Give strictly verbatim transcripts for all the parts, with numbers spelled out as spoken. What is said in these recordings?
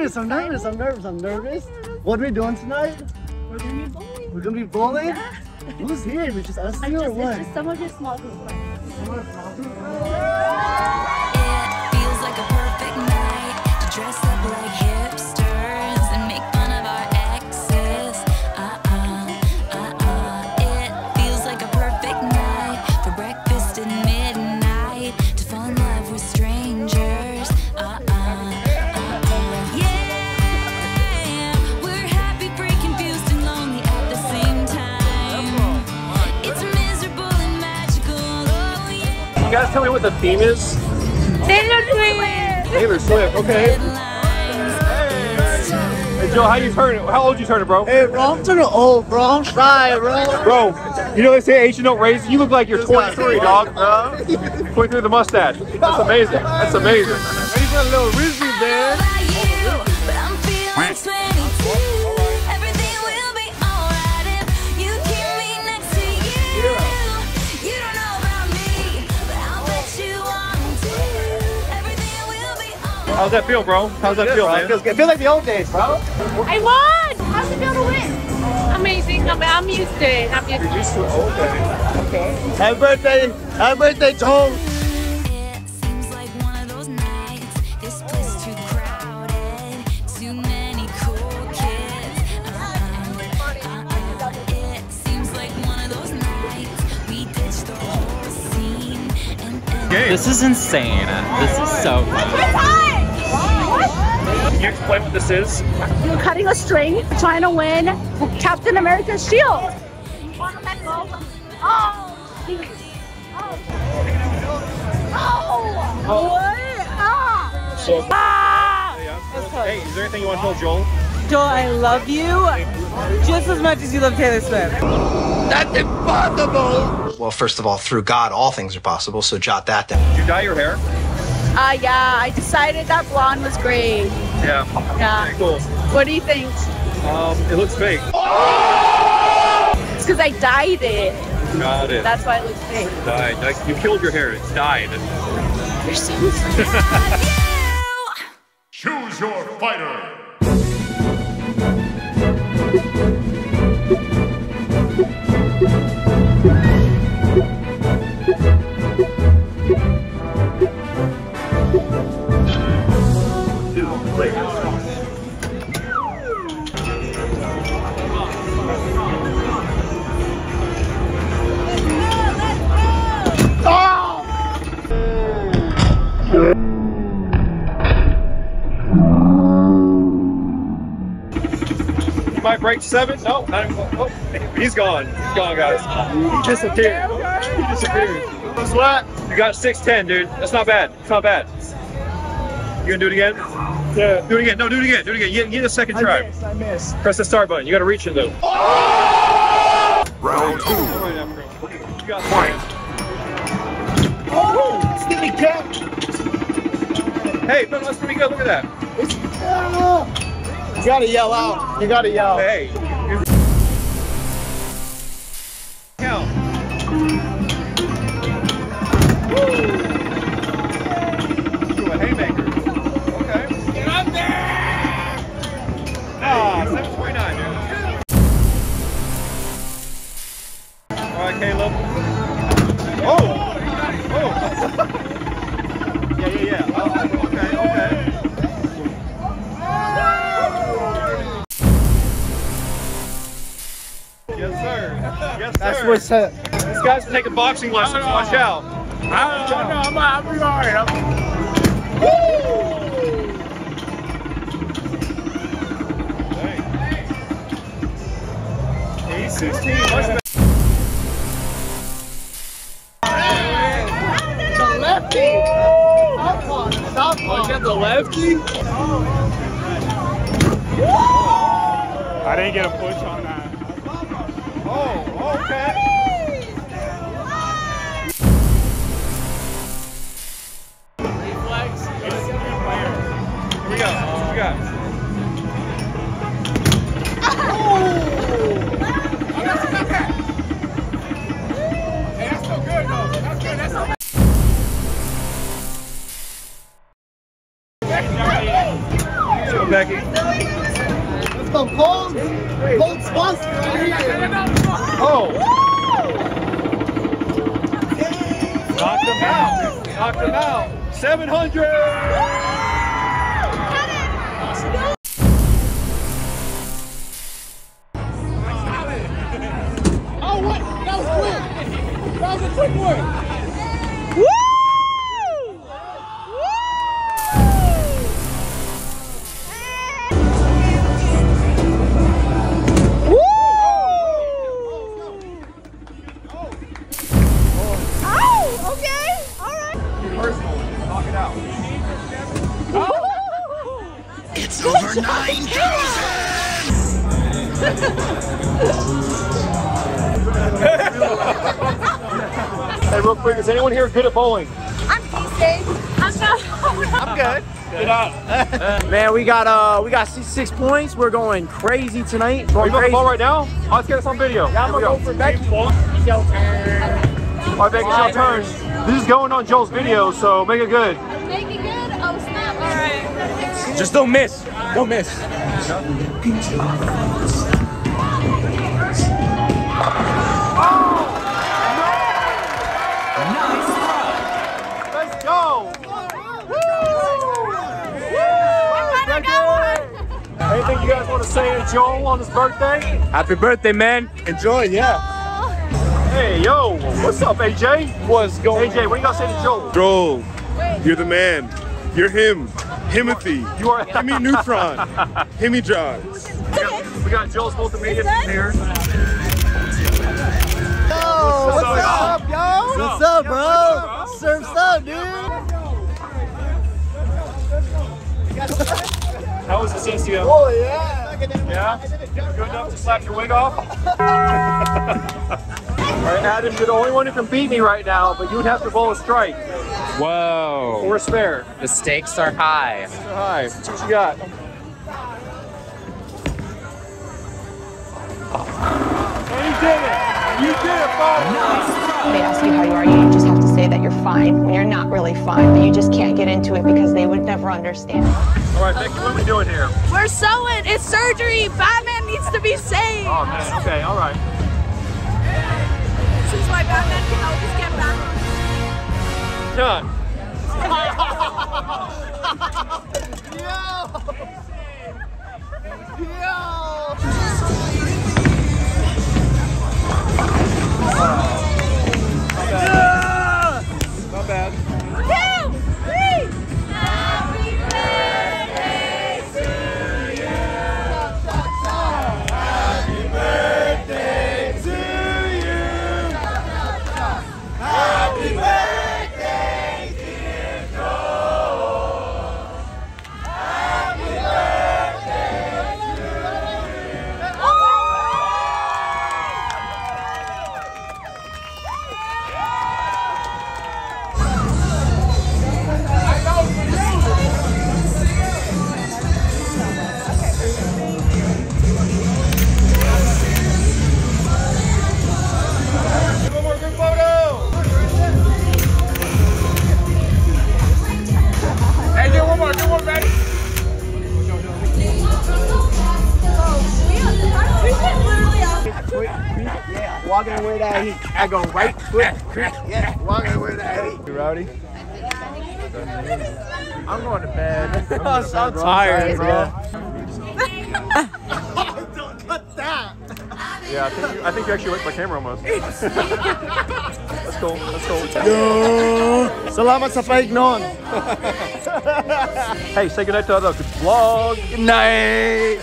nervous, I'm nervous, I'm nervous, I'm nervous. What are we doing tonight? We're gonna be bowling. We're gonna be bowling? Yeah. Who's here? It's just us I'm two or just, what? it's just some of your small group friends. It feels like a perfect night to dress up like hipsters and make fun of our exes. Uh-uh, uh-uh. It feels like a perfect night for breakfast at midnight to fall in love with strangers. Uh-uh, uh-uh. Yeah, we're happy, free, confused, and lonely at the same time. It's miserable and magical. Oh yeah. You guys tell me what the theme is? Taylor Swift! Taylor Swift, okay. Hey Joe, how you turn it? How old you turn it, bro? Hey bro, I'm turning old bro, I'm shy bro. Bro, you know they say age don't raise. You look like you're twenty-three, dog. twenty-three with the mustache. That's amazing. That's amazing. Ready for a little Rizzy, man? But I'm feeling twenty-two. Everything will be alright if you keep me next to you. You don't know about me, but I'll bet you want to. Everything will be alright. How's that feel, bro? How's that feel, man? It feels good. It feels like the old days, bro. I won! How's it feel to win? Amazing. I'm, I'm used to it. I'm used to it. Used to okay. Okay. Happy birthday! Happy birthday, Joel! It seems like one of those nights. This place too crowded. Too many cool kids. Uh-uh, uh-uh. It seems like one of those nights. We ditched the whole scene and then This is insane. This is so fun. Can you explain what this is? You're cutting a string, trying to win Captain America's shield. Wanna let go? Oh! Oh! Oh! What? Ah! Ah! Hey, is there anything you want to tell Joel? Joel, I love you just as much as you love Taylor Swift. That's impossible! Well, first of all, through God, all things are possible, so jot that down. Did you dye your hair? Uh, yeah, I decided that blonde was great. Yeah. Yeah. Very cool. What do you think? Um, it looks fake. It's because I dyed it. Got it. That's why it looks fake. Dyed. Like, you killed your hair. It's dyed. You're so Choose your fighter! You might break seven. No, not even. Oh, he's gone. He's gone, guys. He disappeared. He disappeared. What's what? You got six ten, dude. That's not bad. It's not bad. You gonna do it again? Yeah. Do it again. No, do it again. Do it again. Get, get a second try. I miss, I miss. Press the start button. You gotta reach it though. Round two. You got Fight. Oh! Steely cat! Hey, no, that's pretty good. Look at that. You gotta yell out. You gotta yell. Hey. Count. Do a haymaker. Okay. Get up there! Ah, seven twenty-nine, dude. All right, Caleb. Oh! Oh! Yeah, yeah, yeah. Oh, okay, okay. Yes, sir. Yes, sir. That's what's up. This guy's taking boxing lessons. Watch out. I don't know. I'm, I'll be alright. Hey. He's sixteen. Much better. The lefty. Stop on. Look at the lefty. I didn't get a push on that. Oh, okay. Reflex. Here we go. What you got? Hey, that's still good though. That's good. That's not bad. Let's go, Becky. him out. seven hundred! Oh, what? That was quick. That was a quick one. Woo! It's over nine thousand! Hey, real quick, is anyone here good at bowling? I'm decent. I'm not. I'm good. Get out. Man, we got uh, we got six points. We're going crazy tonight. Are Going you on the crazy. ball right now? Oh, let's get us on video. Yeah, I'm Here we gonna go. go for Becky. All right, Becky, it's your turn. This is going on Joel's video, so make it good. Make it good. Oh snap! All right. Just don't miss. Don't miss. Let's go! Anything you guys want to say to Joel on his birthday? Happy birthday, man. Enjoy, yeah. Hey, yo, what's up, A J? What's going A J, what do you got to say to Joel? Joel, you're the man. You're him. Himothy. You are. Himmy Neutron. Himmy Jogs. We got, we got Joel's multimedia here. Yo, what's up, yo? What's up, bro? Surf's up, dude. How was the C C M? Oh, yeah. Yeah? Good enough to slap your wig off? Alright, Adam, you're the only one who can beat me right now, but you would have to bowl a strike. Whoa. Or a spare. The stakes are high. Hi, what you got? And you did it! You did it, Bob! They ask you how you are, you just have to say that you're fine when you're not really fine, but you just can't get into it because they would never understand. Alright, Becky, what are we doing here? We're sewing. It's surgery. Batman needs to be saved. Oh, man, okay, alright. This is why Batman can always get back. Done. Not bad. Two, three. Happy birthday to you. Happy birthday to you. Happy birthday, dear Joel. Happy birthday to you. One more group photo! Hey, do one more, do one, ready? Yeah, walking with that heat. I go right foot. Yeah, walking with that heat. You rowdy? I'm going to bed. I'm, I'm so tired, bro. Yeah, I think you, I think you actually like my camera almost. That's cool, that's cool. Yo, salamat sa fake noon. Hey, say goodnight to the vlog. Good night.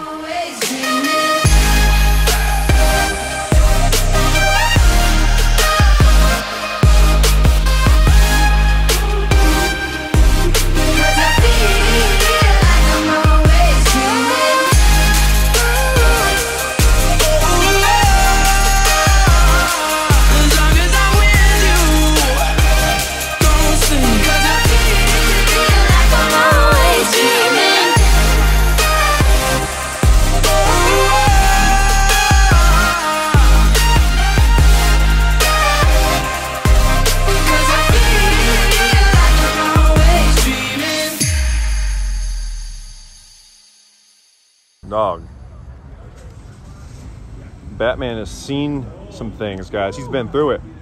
Dog. Batman has seen some things, guys. He's been through it.